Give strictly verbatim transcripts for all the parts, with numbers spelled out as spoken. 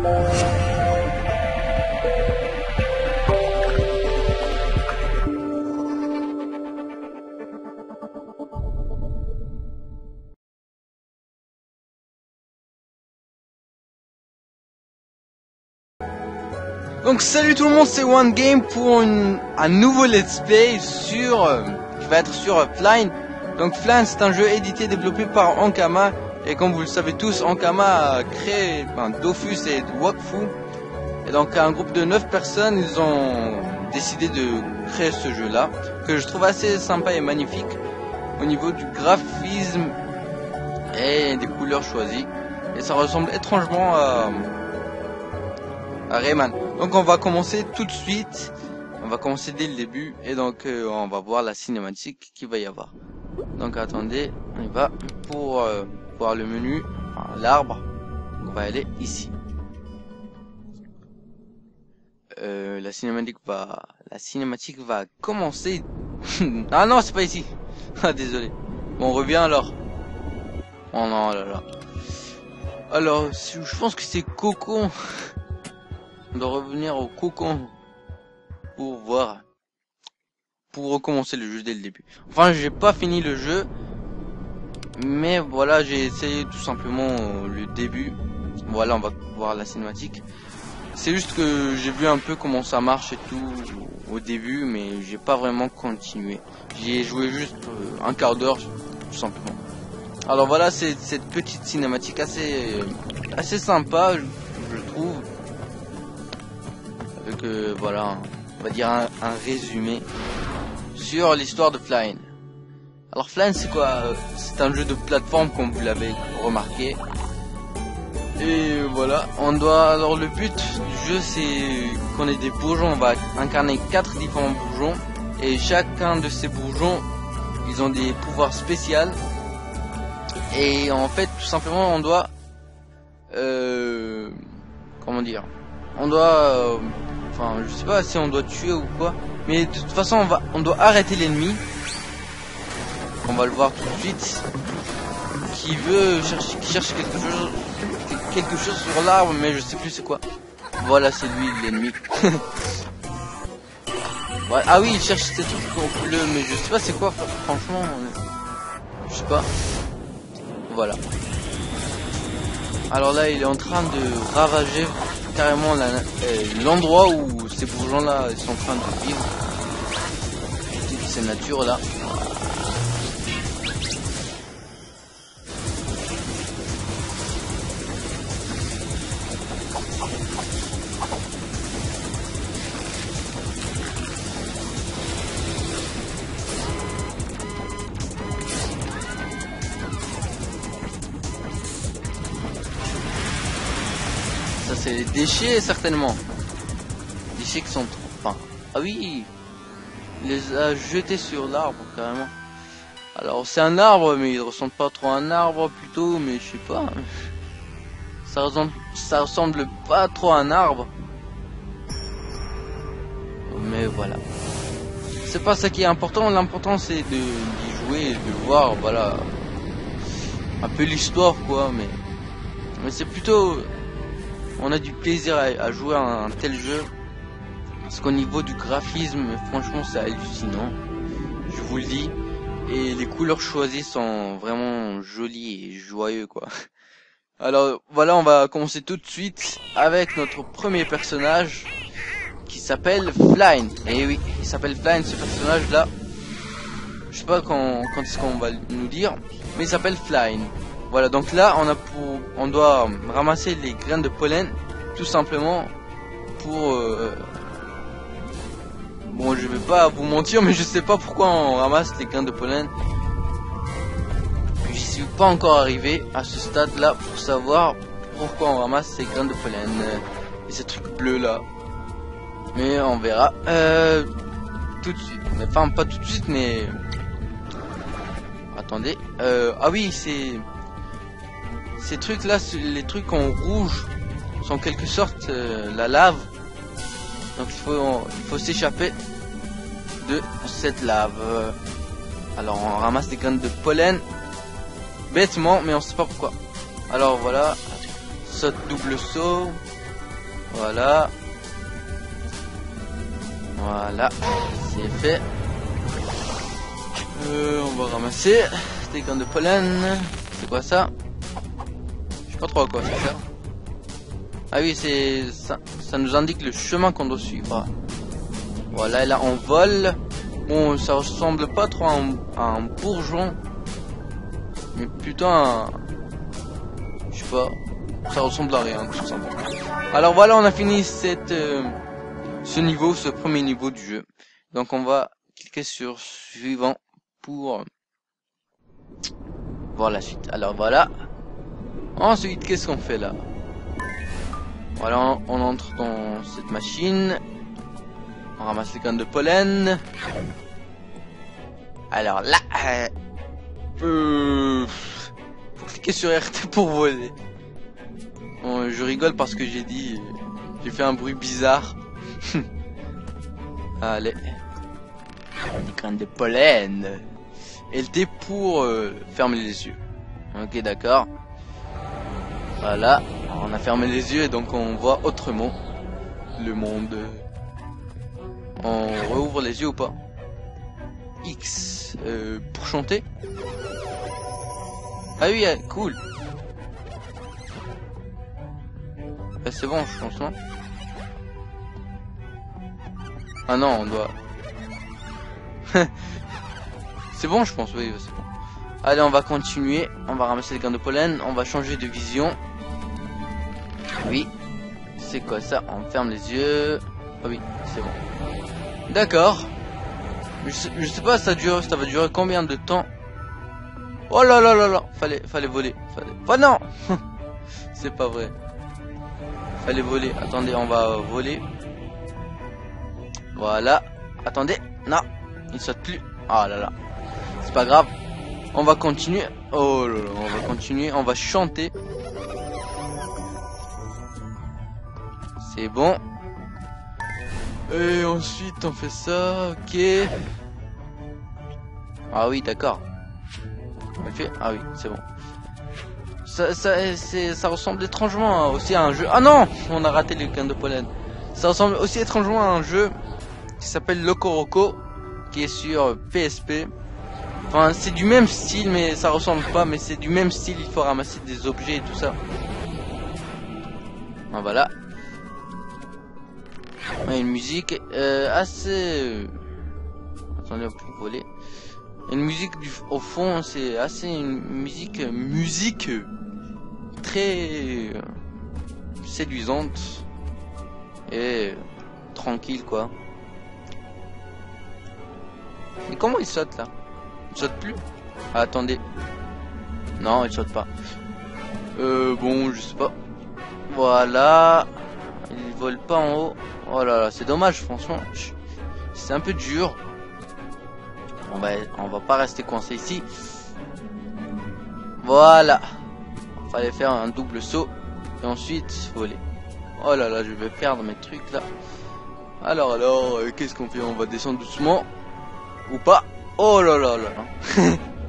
Donc salut tout le monde, c'est One Game pour une, un nouveau let's play sur euh, qui va être sur euh, Flying. Donc Flying, c'est un jeu édité et développé par Ankama, et comme vous le savez tous, Ankama a créé enfin, Dofus et Wakfu, et donc un groupe de neuf personnes, ils ont décidé de créer ce jeu là que je trouve assez sympa et magnifique au niveau du graphisme et des couleurs choisies, et ça ressemble étrangement à à Rayman. Donc on va commencer tout de suite, on va commencer dès le début, et donc euh, on va voir la cinématique qu'il va y avoir. Donc attendez, on y va pour euh, voir le menu, enfin, l'arbre. On va aller ici. Euh, la cinématique va, la cinématique va commencer. Ah non, c'est pas ici. Ah désolé. Bon, on revient alors. Oh non, là là. Alors, je pense que c'est Cocon. On doit revenir au cocon pour voir, pour recommencer le jeu dès le début. Enfin, j'ai pas fini le jeu, mais voilà, j'ai essayé tout simplement le début. Voilà, on va voir la cinématique. C'est juste que j'ai vu un peu comment ça marche et tout au début, mais j'ai pas vraiment continué. J'y ai joué juste un quart d'heure, tout simplement. Alors voilà, c'est cette petite cinématique assez, assez sympa, je, je trouve. Avec euh, voilà, on va dire un, un résumé sur l'histoire de Flying. Alors Flying, c'est quoi? C'est un jeu de plateforme, comme vous l'avez remarqué. Et voilà, on doit, alors le but du jeu, c'est qu'on ait des bourgeons. On va incarner quatre différents bourgeons, et chacun de ces bourgeons, ils ont des pouvoirs spéciaux. Et en fait, tout simplement, on doit euh, comment dire, on doit euh, enfin, je sais pas si on doit tuer ou quoi, mais de toute façon on va, on doit arrêter l'ennemi. On va le voir tout de suite. Qui veut chercher, qui cherche quelque chose, quelque chose sur l'arbre, mais je sais plus c'est quoi. Voilà, c'est lui l'ennemi. Ouais, ah oui, il cherche ces trucs bleu, mais je sais pas c'est quoi. Franchement, je sais pas. Voilà. Alors là, il est en train de ravager carrément l'endroit euh, où ces bourgeons là ils sont en train de vivre. Ces natures là. Ça c'est les déchets certainement. Les déchets qui sont trop... Enfin, ah oui, il les a jetés sur l'arbre carrément. Alors c'est un arbre, mais il ressemble pas trop à un arbre plutôt, mais je sais pas. Ça ressemble, ça ressemble pas trop à un arbre. Mais voilà. C'est pas ça qui est important. L'important c'est de d'y jouer et de voir, voilà, un peu l'histoire quoi. Mais mais c'est plutôt, on a du plaisir à, à jouer à un tel jeu, parce qu'au niveau du graphisme, franchement c'est hallucinant, je vous le dis, et les couleurs choisies sont vraiment jolies et joyeux quoi. Alors voilà, on va commencer tout de suite avec notre premier personnage qui s'appelle Flying. Et oui, il s'appelle Flying ce personnage là. Je sais pas quand, quand est-ce qu'on va nous dire, mais il s'appelle Flying. Voilà, donc là on a pour, on doit ramasser les graines de pollen, tout simplement pour. Euh, bon, je vais pas vous mentir, mais je sais pas pourquoi on ramasse les graines de pollen. J'y suis pas encore arrivé à ce stade-là pour savoir pourquoi on ramasse ces graines de pollen et ces trucs bleus là. Mais on verra euh, tout de suite. Mais enfin pas tout de suite, mais attendez. Euh, ah oui, c'est ces trucs là, les trucs en rouge sont en quelque sorte euh, la lave. Donc il faut, on, il faut s'échapper de cette lave. Alors on ramasse des graines de pollen bêtement, mais on sait pas pourquoi. Alors voilà, saute double saut. Voilà. Voilà. C'est fait. Euh, on va ramasser des graines de pollen. C'est quoi ça? Je sais pas trop à quoi ça sert. Ah oui, c'est ça, ça nous indique le chemin qu'on doit suivre. Voilà, et là on vole. Bon, ça ressemble pas trop à un, à un bourgeon, mais plutôt à un... Je sais pas, ça ressemble à rien, tout simplement. Alors voilà, on a fini cette, euh, ce niveau, ce premier niveau du jeu. Donc on va cliquer sur suivant pour voir la suite. Alors voilà. Ensuite, qu'est-ce qu'on fait là? Voilà, on, on entre dans cette machine. On ramasse les graines de pollen. Alors là, euh, euh, faut cliquer sur R T pour voler. Bon, je rigole parce que j'ai dit, euh, j'ai fait un bruit bizarre. Allez, les graines de pollen. L T pour euh, fermer les yeux. Ok, d'accord. Voilà, on a fermé les yeux et donc on voit autrement le monde. On rouvre les yeux ou pas? X euh, pour chanter. Ah oui, cool. Bah, c'est bon, je pense, non? Ah non, on doit... C'est bon, je pense, oui, c'est bon. Allez, on va continuer. On va ramasser les graines de pollen. On va changer de vision. Oui. C'est quoi ça? On ferme les yeux. Ah oui, c'est bon. D'accord. Je sais, je sais pas, ça dure, ça va durer combien de temps? Oh là là là là. Fallait, fallait voler. Fallait... Oh non. C'est pas vrai. Fallait voler. Attendez, on va voler. Voilà. Attendez. Non. Il saute plus. Ah là là. C'est pas grave. On va continuer. Oh là là. On va continuer. On va chanter. C'est bon. Et ensuite on fait ça. Ok. Ah oui, d'accord. On fait. Ah oui, c'est bon. Ça, ça, c'est, ça ressemble étrangement aussi à un jeu. Ah non, on a raté les graines de pollen. Ça ressemble aussi étrangement à un jeu qui s'appelle Loco Roco, qui est sur P S P. Enfin, c'est du même style, mais ça ressemble pas. Mais c'est du même style. Il faut ramasser des objets et tout ça. Ah, voilà. Ouais, une musique euh, assez. Attendez, on peut voler. Une musique du... au fond, c'est assez une musique musique très séduisante et tranquille quoi. Mais comment il saute là? Il saute plus? Ah, attendez. Non, il saute pas. Euh bon, je sais pas. Voilà. Il vole pas en haut. Oh là là, c'est dommage franchement. C'est un peu dur. On va, on va pas rester coincé ici. Voilà. Il fallait faire un double saut. Et ensuite voler. Oh là là, je vais perdre mes trucs là. Alors, alors, euh, qu'est-ce qu'on fait? On va descendre doucement. Ou pas? Oh là là là là.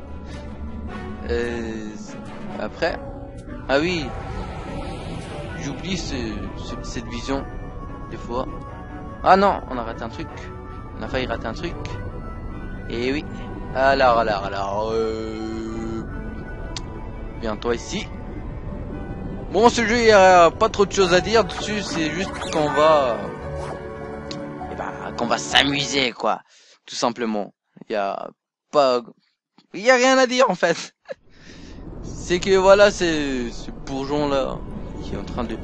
euh, après. Ah oui. J'oublie ce, ce, cette vision. Des fois. Ah non, on a raté un truc. On a failli rater un truc. Et oui. Alors, alors, alors. Euh... Viens-toi ici. Bon, ce jeu, il n'y a pas trop de choses à dire dessus. C'est juste qu'on va... Eh ben, qu'on va s'amuser, quoi. Tout simplement. Il n'y a pas... Il n'y a rien à dire, en fait. C'est que, voilà, c'est ce bourgeon-là qui est en train de...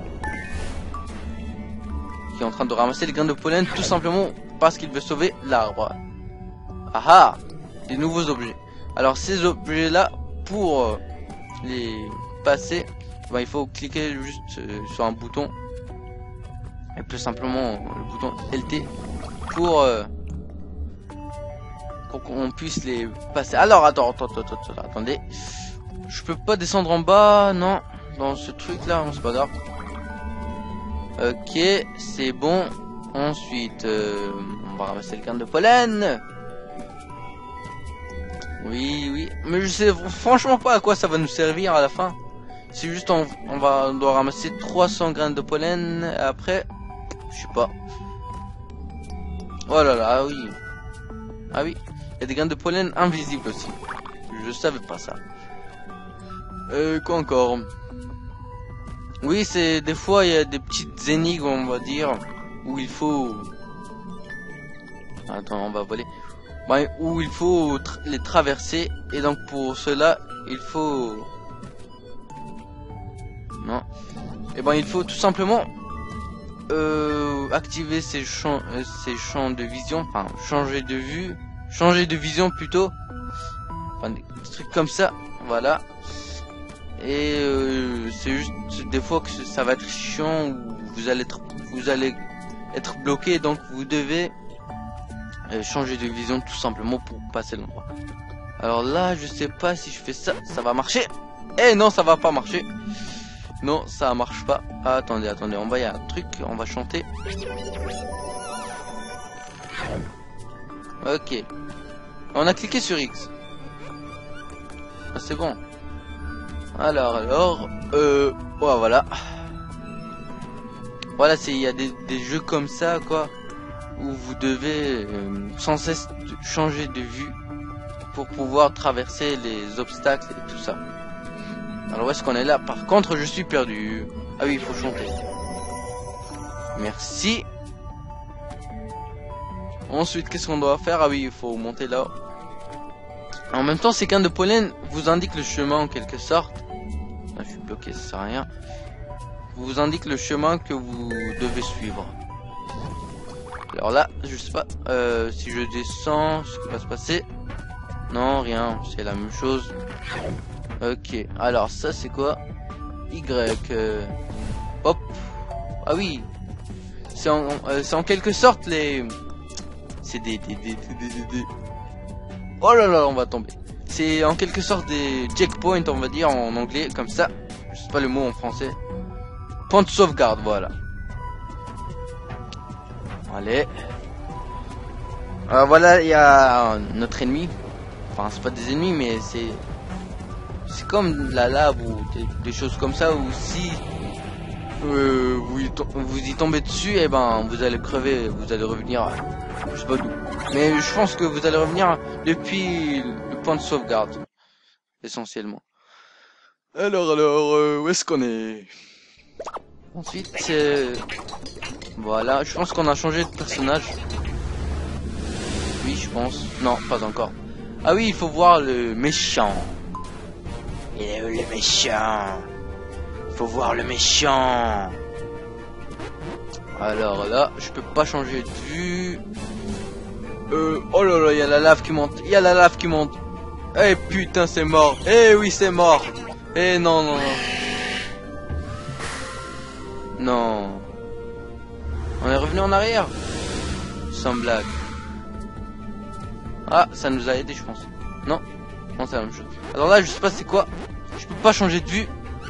Qui est en train de ramasser les graines de pollen, tout simplement parce qu'il veut sauver l'arbre. Ah ah, des nouveaux objets. Alors ces objets là, pour euh, les passer, bah, il faut cliquer juste euh, sur un bouton et plus simplement le bouton L T pour euh, pour qu'on puisse les passer. Alors attends, attends, attends, attends, attendez, je peux pas descendre en bas, non, dans ce truc là, c'est pas grave. Ok, c'est bon. Ensuite, euh, on va ramasser le grain de pollen. Oui, oui, mais je sais franchement pas à quoi ça va nous servir à la fin. C'est juste on, on va on doit ramasser trois cents graines de pollen. Après, je sais pas. Oh là là, ah oui. Ah oui, il y a des graines de pollen invisibles aussi. Je savais pas ça. Euh, quoi encore? Oui, c'est des fois il y a des petites énigmes, on va dire, où il faut... Attends, on va voler. Ouais, où il faut tra les traverser, et donc pour cela, il faut... Non. Et ben il faut tout simplement euh, activer ces champs, euh, ces champs de vision, enfin changer de vue, changer de vision plutôt, enfin des trucs comme ça, voilà. Et euh, c'est juste des fois que ça va être chiant, où vous allez être, vous allez être bloqué, donc vous devez euh, changer de vision tout simplement pour passer l'endroit. Alors là, je sais pas si je fais ça, ça va marcher. Eh non, ça va pas marcher. Non, ça marche pas. Ah, attendez, attendez, on va y a un truc, on va chanter. Ok. On a cliqué sur X. Ah, c'est bon. Alors, alors, euh, ouais, voilà. Voilà, c'est, il y a des, des jeux comme ça, quoi, où vous devez euh, sans cesse changer de vue pour pouvoir traverser les obstacles et tout ça. Alors où est-ce qu'on est là? Par contre, je suis perdu. Ah oui, il faut chanter. Merci. Ensuite, qu'est-ce qu'on doit faire? Ah oui, il faut monter là. En même temps, ces graines de pollen vous indiquent le chemin en quelque sorte. Ah, je suis bloqué, ça sert à rien. Vous indique le chemin que vous devez suivre. Alors là, je sais pas euh, si je descends, ce qui va se passer. Non, rien, c'est la même chose. Ok, alors ça c'est quoi? Y. Euh, hop. Ah oui. C'est en, euh, c'est en quelque sorte les... C'est des, des, des, des, des, des... Oh là là, on va tomber. C'est en quelque sorte des checkpoints, on va dire en anglais, comme ça. Je sais pas le mot en français. Point de sauvegarde, voilà. Allez. Alors voilà, il y a notre ennemi. Enfin, c'est pas des ennemis, mais c'est... C'est comme la lave ou des, des choses comme ça, où si euh, vous, y vous y tombez dessus, et eh ben vous allez crever, vous allez revenir, je sais pas d'où. Mais je pense que vous allez revenir depuis le point de sauvegarde, essentiellement. Alors, alors, euh, où est-ce qu'on est? Ensuite, euh, voilà, je pense qu'on a changé de personnage. Oui, je pense. Non, pas encore. Ah oui, il faut voir le méchant. Il est où le méchant? Il faut voir le méchant. Alors là, je peux pas changer de vue. Euh, oh là là, il y a la lave qui monte. Il y a la lave qui monte. Eh putain, c'est mort. Eh oui, c'est mort. Eh non, non, non. Non. On est revenu en arrière. Sans blague. Ah, ça nous a aidé, je pense. Non. Non, c'est la même chose. Alors là, je sais pas c'est quoi. Je peux pas changer de vue.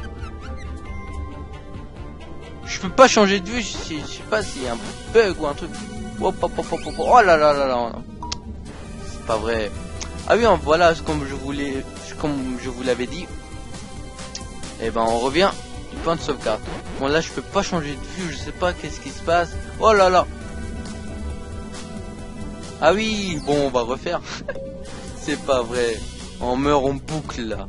Je peux pas changer de vue. Je, je sais pas s'il y a un bug ou un truc. Oh, oh, oh, oh, oh, oh là là là là. C'est pas vrai. Ah oui, voilà, comme je voulais, comme je vous l'avais dit. Et ben, on revient du point de sauvegarde. Bon, là, je peux pas changer de vue. Je sais pas qu'est-ce qui se passe. Oh là là. Ah oui, bon, on va refaire. C'est pas vrai. On meurt en boucle là.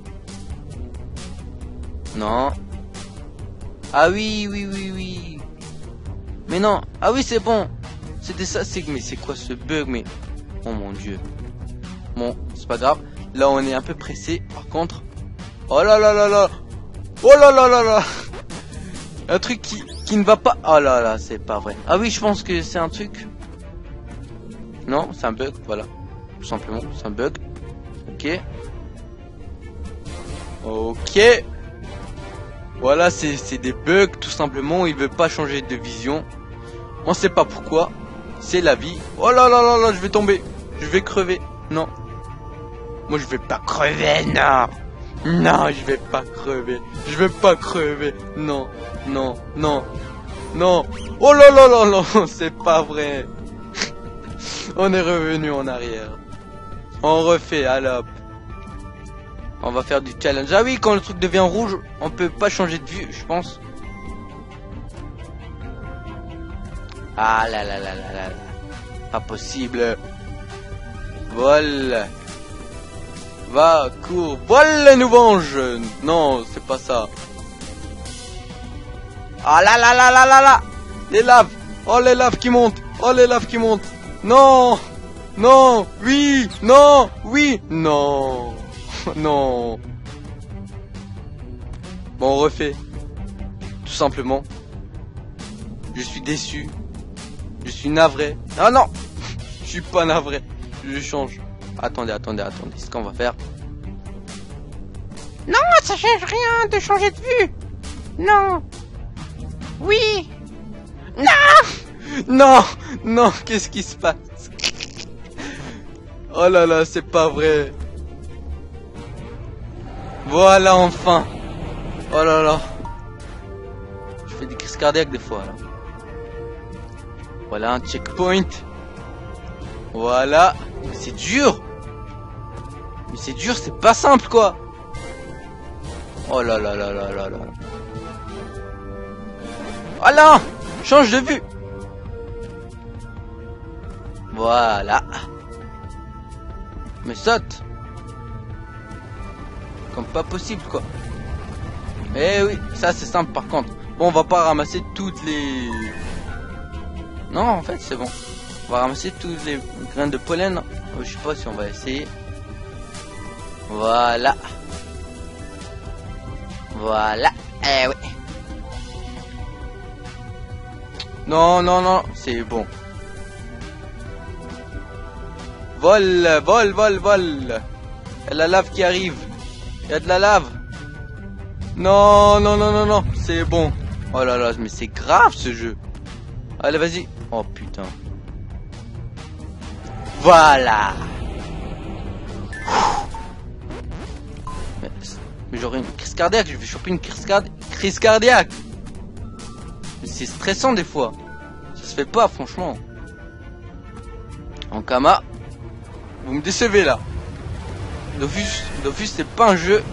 Non. Ah oui, oui, oui, oui. Mais non. Ah oui, c'est bon. C'était ça, c'est... Mais c'est quoi ce bug? Mais... Oh mon dieu. Bon, c'est pas grave. Là, on est un peu pressé. Par contre... Oh là là là là. Oh là là là là. Un truc qui, qui ne va pas... Oh là là, c'est pas vrai. Ah oui, je pense que c'est un truc... Non, c'est un bug, voilà. Tout simplement, c'est un bug. Ok. Ok. Voilà, c'est des bugs, tout simplement. Il veut pas changer de vision. On sait pas pourquoi. C'est la vie. Oh là là là là, je vais tomber. Je vais crever. Non. Moi, je vais pas crever, non. Non, je vais pas crever. Je vais pas crever. Non, non, non, non. Oh là là là là, c'est pas vrai. On est revenu en arrière. On refait, allez hop. On va faire du challenge. Ah oui, quand le truc devient rouge, on peut pas changer de vue, je pense. Ah là là là là là. Pas possible. Vol. Va, cours. Vol, nous venge. Non, c'est pas ça. Ah là là là là là là. Les laves. Oh, les laves qui montent. Oh, les laves qui montent. Non. Non. Oui. Non. Oui. Non. Non. Bon, on refait. Tout simplement. Je suis déçu. Je suis navré. Ah non. Je suis pas navré. Je change. Attendez, attendez, attendez. Ce qu'on va faire. Non, ça change rien de changer de vue. Non. Oui. Non. Non. Non. Qu'est-ce qui se passe? Oh là là, c'est pas vrai. Voilà, enfin. Oh là là. Je fais des crises cardiaques des fois là. Voilà un checkpoint. Voilà. Mais c'est dur. Mais c'est dur, c'est pas simple quoi. Oh là là là là là là. Oh non. Change de vue. Voilà. Mais saute. Comme pas possible quoi. Eh oui, ça c'est simple par contre. Bon, on va pas ramasser toutes les... Non, en fait c'est bon. On va ramasser toutes les graines de pollen. Je sais pas si on va essayer. Voilà. Voilà. Eh oui. Non, non, non, c'est bon. Vol, vol, vol, vol. Il y a la lave qui arrive. Il y a de la lave. Non, non, non, non, non, c'est bon. Oh là là, mais c'est grave ce jeu. Allez, vas-y. Oh putain. Voilà. Mais, mais j'aurais une crise cardiaque. Je vais choper une crise, card... crise cardiaque. Mais c'est stressant des fois. Ça se fait pas, franchement. En Kama, vous me décevez là. Dofus, Dofus c'est pas un jeu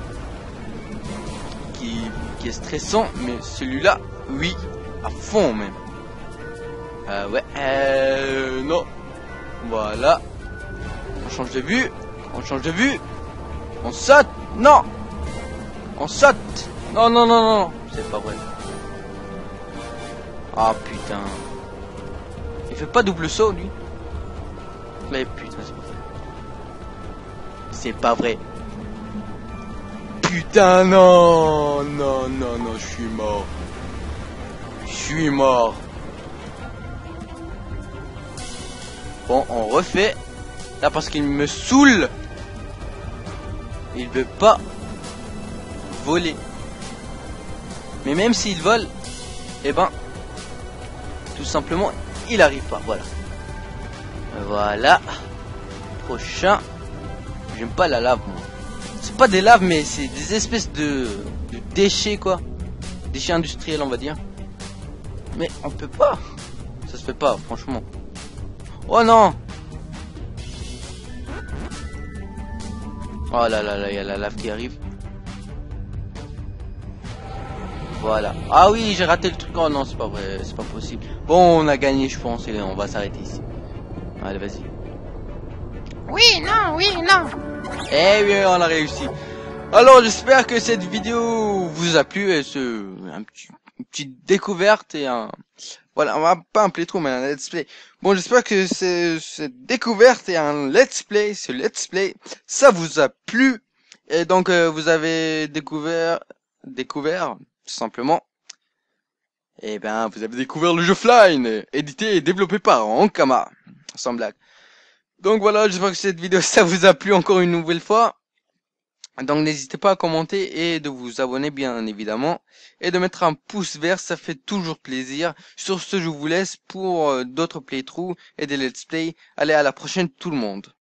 qui, qui est stressant, mais celui-là, oui, à fond même. Euh, ouais, euh, non. Voilà. On change de vue. On change de vue. On saute. Non. On saute. Non, non, non, non. C'est pas vrai. Ah putain. Il fait pas double saut lui. Mais putain, c'est pas vrai. C'est pas vrai. Putain, non. Non, non, non, je suis mort. Je suis mort. Bon, on refait. Là, parce qu'il me saoule. Il veut pas voler. Mais même s'il vole, eh ben, tout simplement, il arrive pas. Voilà. Voilà. Prochain. J'aime pas la lave, moi. C'est pas des laves, mais c'est des espèces de, de déchets, quoi. Déchets industriels, on va dire. Mais on peut pas. Ça se fait pas, franchement. Oh non. Oh là là là, il y a la lave qui arrive. Voilà. Ah oui, j'ai raté le truc. Oh non, c'est pas vrai, c'est pas possible. Bon, on a gagné, je pense, et on va s'arrêter ici. Allez, vas-y. Oui, non, oui, non. Eh oui, on a réussi. Alors, j'espère que cette vidéo vous a plu et ce un petit, une petite découverte et un voilà, on va pas un playthrough mais un let's play. Bon, j'espère que c'est cette découverte et un let's play, ce let's play, ça vous a plu et donc euh, vous avez découvert découvert tout simplement. Et ben, vous avez découvert le jeu Flyne, édité et développé par Ankama, sans blague. Donc voilà, j'espère que cette vidéo ça vous a plu encore une nouvelle fois. Donc n'hésitez pas à commenter et de vous abonner bien évidemment. Et de mettre un pouce vert, ça fait toujours plaisir. Sur ce, je vous laisse pour d'autres playthroughs et des let's play. Allez, à la prochaine tout le monde.